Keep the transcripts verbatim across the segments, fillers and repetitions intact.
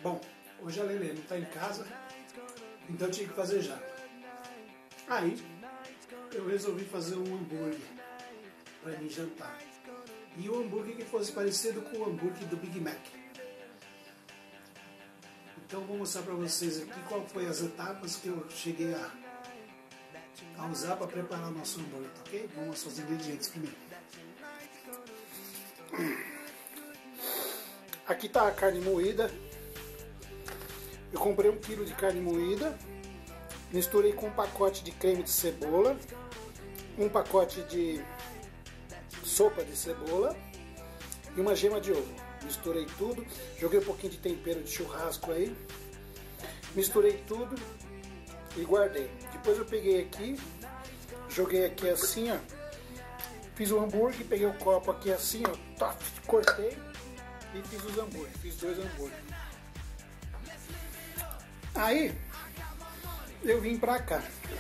Bom, hoje a Lelê não está em casa, então eu tinha que fazer janta. Aí eu resolvi fazer um hambúrguer para mim jantar. E o hambúrguer que fosse parecido com o hambúrguer do Big Mac. Então vou mostrar para vocês aqui qual foi as etapas que eu cheguei a, a usar para preparar o nosso hambúrguer, tá ok? Vamos mostrar os ingredientes primeiro. Aqui está a carne moída. Eu comprei um quilo de carne moída, misturei com um pacote de creme de cebola, um pacote de sopa de cebola e uma gema de ovo. Misturei tudo, joguei um pouquinho de tempero de churrasco aí, misturei tudo e guardei. Depois eu peguei aqui, joguei aqui assim, ó, fiz o hambúrguer, peguei o copo aqui assim, ó, tá, cortei e fiz os hambúrgueres, fiz dois hambúrgueres. Aí eu vim pra cá.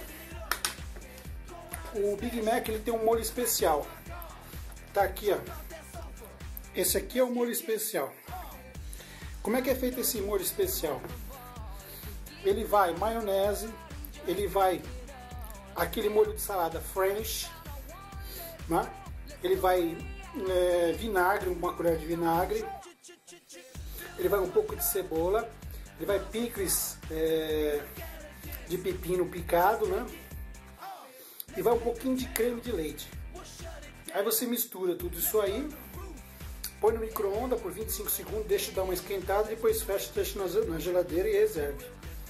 O Big Mac ele tem um molho especial. Tá aqui, ó. Esse aqui é o molho especial. Como é que é feito esse molho especial? Ele vai maionese, ele vai aquele molho de salada French, né? Ele vai é, vinagre, uma colher de vinagre. Ele vai um pouco de cebola. Ele vai picles é, de pepino picado, né? E vai um pouquinho de creme de leite. Aí você mistura tudo isso aí, põe no micro-ondas por vinte e cinco segundos, deixa dar uma esquentada, depois fecha, deixa na geladeira e reserve.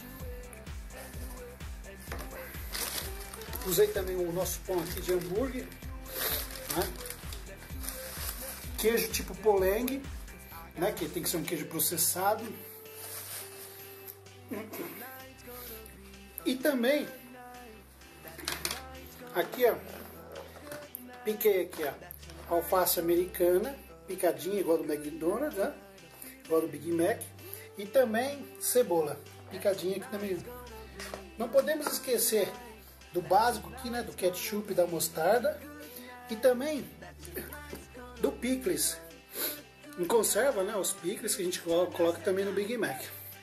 Usei também o nosso pão aqui de hambúrguer, né? Queijo tipo polengue, né? Que tem que ser um queijo processado. E também aqui, ó, piquei aqui, ó, alface americana, picadinha igual do McDonald's, né? Igual do Big Mac. E também cebola, picadinha aqui também. Não podemos esquecer do básico aqui, né? Do ketchup e da mostarda. E também do picles em conserva, né? Os picles que a gente coloca também no Big Mac.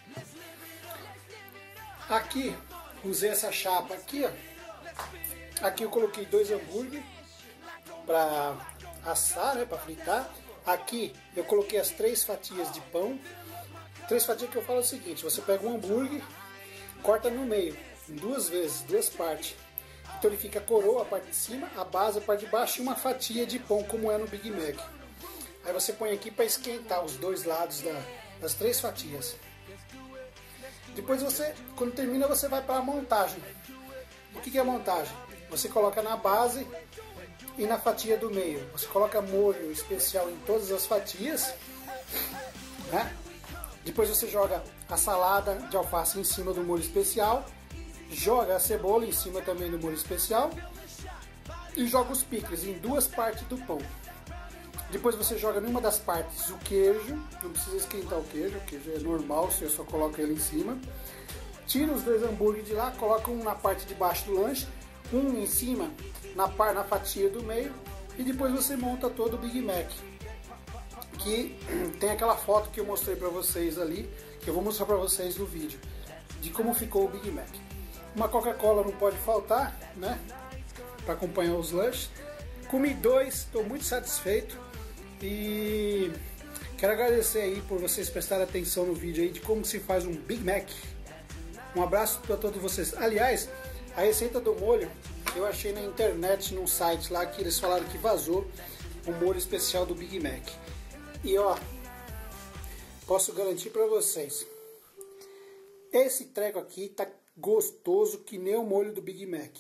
Aqui, usei essa chapa aqui, ó. Aqui eu coloquei dois hambúrguer para assar, né, para fritar. Aqui eu coloquei as três fatias de pão. Três fatias que eu falo é o seguinte: você pega um hambúrguer, corta no meio, em duas vezes, duas partes. Então ele fica a coroa, a parte de cima, a base, a parte de baixo e uma fatia de pão, como é no Big Mac. Aí você põe aqui para esquentar os dois lados da, das três fatias. Depois você, quando termina, você vai para a montagem. O que é a montagem? Você coloca na base e na fatia do meio. Você coloca molho especial em todas as fatias, né? Depois você joga a salada de alface em cima do molho especial, joga a cebola em cima também do molho especial e joga os picles em duas partes do pão. Depois você joga em uma das partes o queijo, não precisa esquentar o queijo, o queijo é normal, você só coloca ele em cima. Tira os dois hambúrgueres de lá, coloca um na parte de baixo do lanche, um em cima na, par, na fatia do meio, e depois você monta todo o Big Mac. Que tem aquela foto que eu mostrei pra vocês ali, que eu vou mostrar pra vocês no vídeo, de como ficou o Big Mac. Uma Coca-Cola não pode faltar, né, para acompanhar os lanches. Comi dois, estou muito satisfeito. E quero agradecer aí por vocês prestarem atenção no vídeo aí de como se faz um Big Mac. Um abraço para todos vocês. Aliás, a receita do molho eu achei na internet, num site lá, que eles falaram que vazou o molho especial do Big Mac. E ó, posso garantir para vocês, esse treco aqui tá gostoso que nem o molho do Big Mac.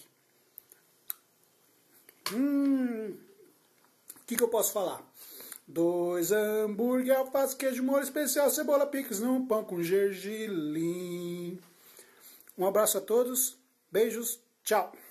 Hum, o que que eu posso falar? Dois hambúrguer, alface, queijo, molho especial, cebola, picles num pão com gergelim. Um abraço a todos, beijos, tchau!